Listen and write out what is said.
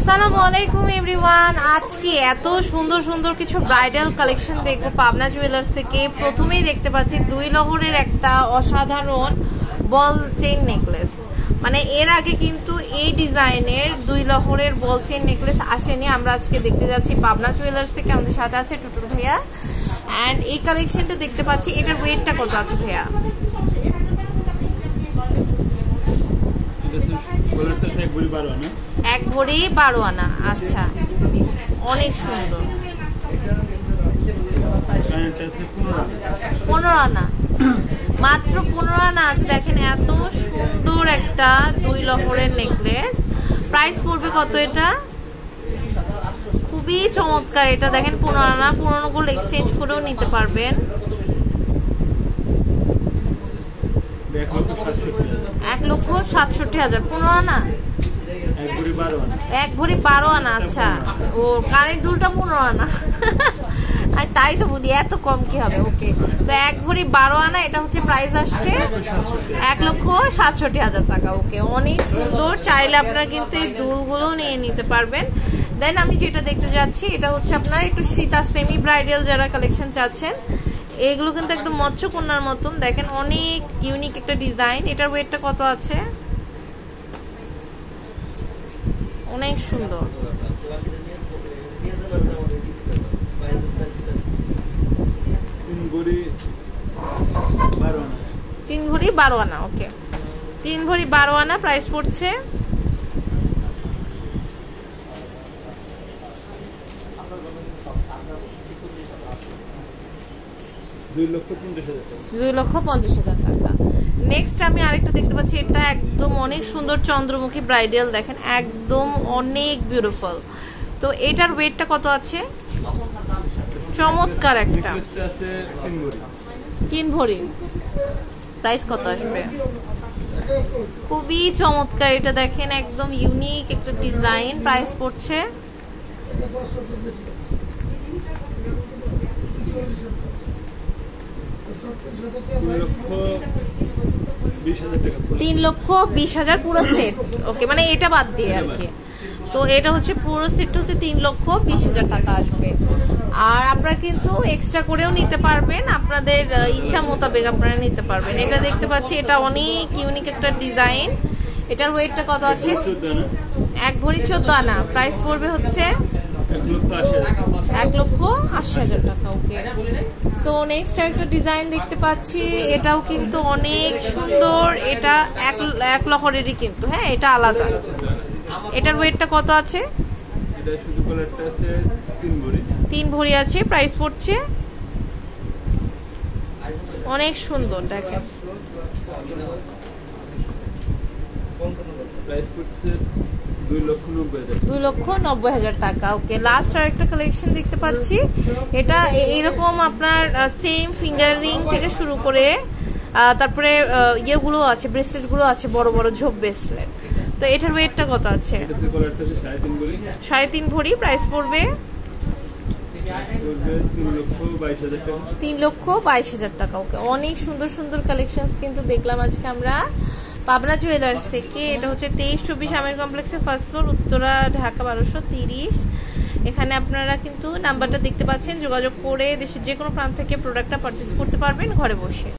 আসসালামু আলাইকুম এভরিওয়ান। আজকে এত সুন্দর সুন্দর কিছু ব্রাইডাল কালেকশন দেখবো পাবনা জুয়েলার্স থেকে। প্রথমেই দেখতে পাচ্ছি 2 লহরের একটা অসাধারণ বল চেইন নেকলেস। মানে এর আগে কিন্তু এই ডিজাইনের 2 লহরের বল চেইন নেকলেস আসেনি। আমরা আজকে দেখতে যাচ্ছি পাবনা জুয়েলার্স থেকে। আমাদের সাথে আছে টুটুল ভাইয়া। অ্যান্ড এই কালেকশনটা দেখতে পাচ্ছি, এটার ওয়েটটা কত আছে ভাইয়া? এক ভরি 12 আনা। আচ্ছা, অনেক সুন্দর। 15 আনা, মাত্র 15 আনা আছে। দেখেন এত সুন্দর একটা 2 লহরের নেকলেস। প্রাইস পড়বে কত এটা? খুবই চমৎকার। এটা দেখেন 15 আনা, পুরনো গোল্ড এক্সচেঞ্জ করেও নিতে পারবেন। 1,67,000। 15 আনা, এক ভরি 12 আনা। আচ্ছা, ও কানের দুলটা 15 আনা। তাই তো বলি এত কম কি হবে। ওকে, তো এক ভরি 12 আনা। এটা হচ্ছে প্রাইস আসছে 1,67,000 টাকা। ওকে, অনেক সুন্দর। চাইলে আপনারা কিন্তু এই দুলগুলো নিয়ে নিতে পারবেন। দেন আমি যেটা দেখতে যাচ্ছি, এটা হচ্ছে আপনার একটু সীতা সেমি ব্রাইডাল যারা কালেকশন চাচ্ছেন, এগুলো কিন্তু একদম মৎস্যকন্যার মতন। দেখেন অনেক ইউনিক একটা ডিজাইন। এটার ওয়েটটা কত আছে? অনেক সুন্দর। 3 ভরি 12 আনা। ওকে, 3 ভরি 12 আনা। প্রাইস পড়ছে 2,50,000 টাকা। নেক্সট আমি আরেকটা দেখতে পাচ্ছি। এটা একদম অনেক সুন্দর চন্দ্রমুখী ব্রাইডাল। দেখেন একদম অনেক বিউটিফুল। তো এটার ওয়েটটা কত আছে? চমৎকার একটা 3 ভরি। প্রাইস কত আসবে? খুবই চমৎকার। এটা দেখেন একদম ইউনিক একটা ডিজাইন। প্রাইস পড়ছে 3,20,000 পুরো সেট। ওকে, মানে এটা বাদ দিয়ে আর কি। তো এটা হচ্ছে পুরো সেটটা হচ্ছে 3,20,000 টাকা আসবে। আর আপনারা কিন্তু এক্সট্রা করেও নিতে পারবেন, আপনাদের ইচ্ছা মোতাবেক আপনারা নিতে পারবেন। এটা দেখতে পাচ্ছি, এটা অনেক ইউনিক একটা ডিজাইন। এটার ওয়েটটা কত আছে? 1 ভরি 14 আনা। প্রাইস পড়বে হচ্ছে 1,80,000 টাকা। ওকে, সো নেক্সট একটা ডিজাইন দেখতে পাচ্ছি। এটাও কিন্তু অনেক সুন্দর। এটা এক লহরেরই কিন্তু। হ্যাঁ, এটা আলাদা। এটার ওয়েটটা কত আছে? 3 ভরি আছে। প্রাইস পড়ছে অনেক সুন্দর। দেখেন 2,90,000 টাকা। ওকে, লাস্ট আর একটা কালেকশন দেখতে পাচ্ছি। এটা এরকম আপনার সেম ফিঙ্গার রিং থেকে শুরু করে তারপরে ইয়েগুলো আছে, ব্রেসলেট গুলো আছে, বড় বড় ঝোপ ব্রেসলেট। তো এটার ওয়েটটা কত আছে? 3.5 ভরি। প্রাইস পড়বে 3,22,000 টাকা। ওকে, অনেক সুন্দর সুন্দর কালেকশন কিন্তু দেখলাম আজকে আমরা পাবনা জুয়েলার্স থেকে। এটা হচ্ছে 23-24 আমির কমপ্লেক্সের ফার্স্ট ফ্লোর, উত্তরা, ঢাকা 1230। এখানে আপনারা কিন্তু নাম্বারটা দেখতে পাচ্ছেন, যোগাযোগ করে দেশের যে কোনো প্রান্ত থেকে প্রোডাক্টটা পারচেস করতে পারবেন ঘরে বসে।